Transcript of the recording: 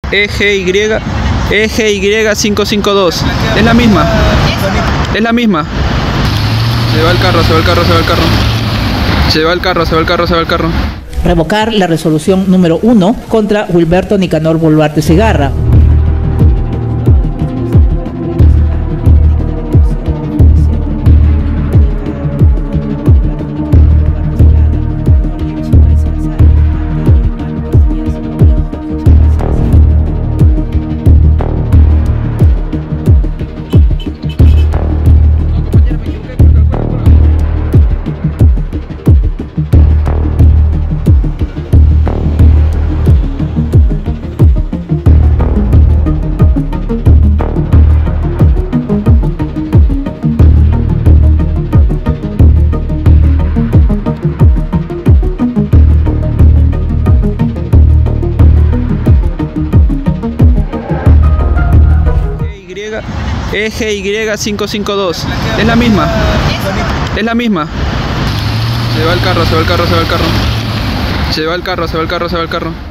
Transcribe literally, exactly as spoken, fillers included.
E G Y, E G Y cinco cinco dos. Es la misma. Es la misma. Se va el carro, se va el carro, se va el carro. Se va el carro, se va el carro, se va el carro. Revocar la resolución número uno contra Wilberto Nicanor Boluarte Segarra. E G Y cinco cinco dos. Es la misma. Es la misma. Se va el carro, se va el carro, se va el carro. Se va el carro, se va el carro, se va el carro.